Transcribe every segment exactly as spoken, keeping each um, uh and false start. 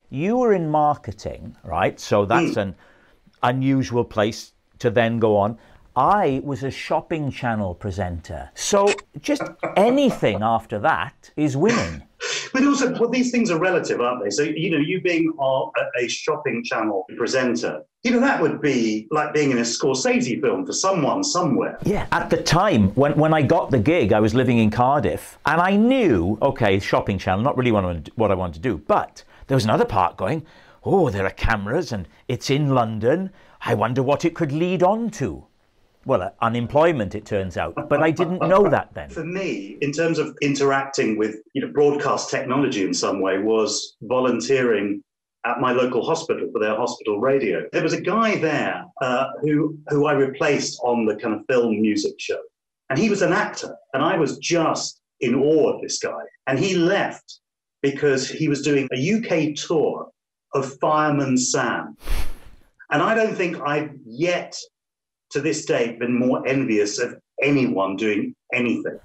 You were in marketing, right? So that's mm. an unusual place to then go on. I was a shopping channel presenter. So just anything after that is winning. But also, well, these things are relative, aren't they? So, you know, you being a, a shopping channel presenter, you know, that would be like being in a Scorsese film for someone somewhere. Yeah. At the time, when, when I got the gig, I was living in Cardiff, and I knew, okay, shopping channel, not really what I, what I wanted to do, but there was another part going, oh, there are cameras, and it's in London. I wonder what it could lead on to. Well, uh, unemployment, it turns out. But I didn't know that then. For me, in terms of interacting with, you know, broadcast technology in some way, was volunteering at my local hospital for their hospital radio. There was a guy there uh, who, who I replaced on the kind of film music show. And he was an actor. And I was just in awe of this guy. And he left because he was doing a U K tour of Fireman Sam. And I don't think I've yet, to this day, been more envious of anyone doing anything.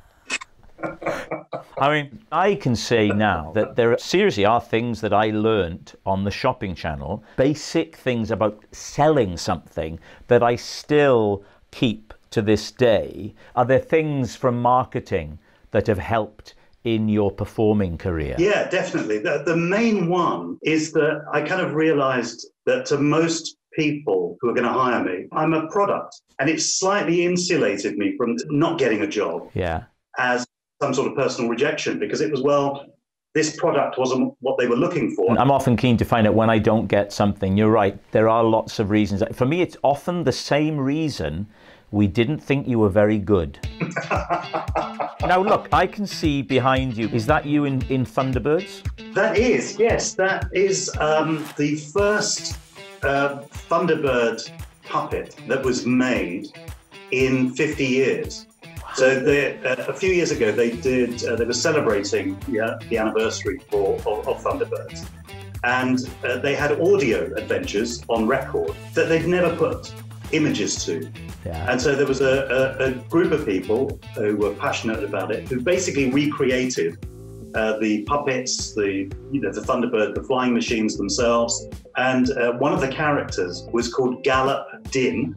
I mean, I can say now that there seriously are things that I learned on the shopping channel, basic things about selling something that I still keep to this day. Are there things from marketing that have helped in your performing career? Yeah, definitely. The, the main one is that I kind of realized that to most people who are going to hire me, I'm a product, and it slightly insulated me from not getting a job. Yeah. As some sort of personal rejection, because it was, well, this product wasn't what they were looking for. I'm often keen to find out when I don't get something. You're right, there are lots of reasons. For me, it's often the same reason: we didn't think you were very good. Now look, I can see behind you, is that you in, in Thunderbirds? That is, yes, that is um, the first Uh, Thunderbird puppet that was made in fifty years. So they, uh, a few years ago, they did. Uh, they were celebrating yeah, the anniversary for, of, of Thunderbirds, and uh, they had audio adventures on record that they'd never put images to. Yeah. And so there was a, a, a group of people who were passionate about it, who basically recreated Uh, the puppets, the you know the Thunderbird, the flying machines themselves, and uh, one of the characters was called Gallop Din.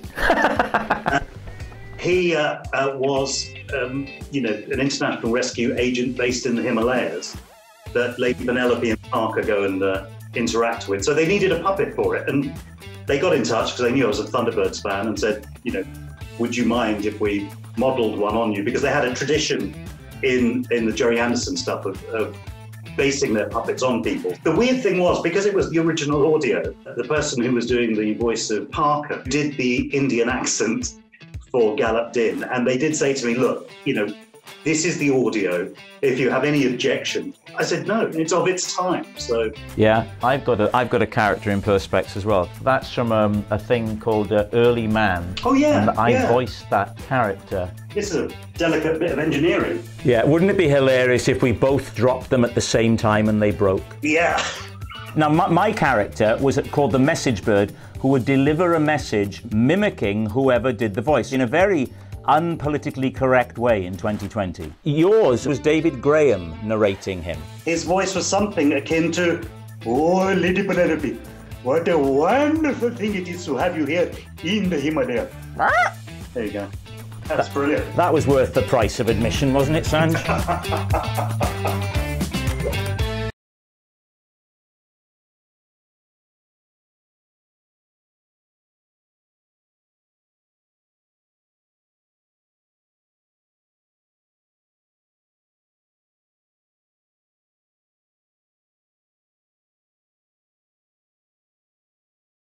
He uh, uh, was um, you know an international rescue agent based in the Himalayas that Lady Penelope and Parker go and uh, interact with. So they needed a puppet for it, and they got in touch because they knew I was a Thunderbirds fan and said, you know, would you mind if we modelled one on you? Because they had a tradition in in the Jerry Anderson stuff of, of basing their puppets on people. The weird thing was, because it was the original audio, the person who was doing the voice of Parker did the Indian accent for Gallop Din, and they did say to me, look, you know, this is the audio. If you have any objection, I said no. It's of its time. So yeah, I've got a I've got a character in Perspex as well. That's from um, a thing called uh, Early Man. Oh yeah, and I yeah. voiced that character. It's a delicate bit of engineering. Yeah, wouldn't it be hilarious if we both dropped them at the same time and they broke? Yeah. Now my, my character was called the Message Bird, who would deliver a message mimicking whoever did the voice in a very unpolitically correct way in twenty twenty. Yours was David Graham narrating him. His voice was something akin to, oh, Lady Penelope, what a wonderful thing it is to have you here in the Himalaya. There you go. That's brilliant. That was worth the price of admission, wasn't it, Sanj?